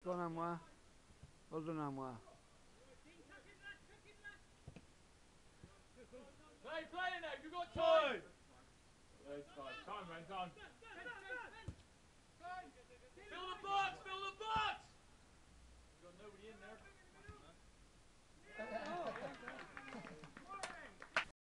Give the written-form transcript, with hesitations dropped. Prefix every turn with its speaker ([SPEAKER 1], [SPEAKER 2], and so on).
[SPEAKER 1] done, Amwa. Well done, Amwa.
[SPEAKER 2] Play now, you've got time! Time, man, time. Fill the box!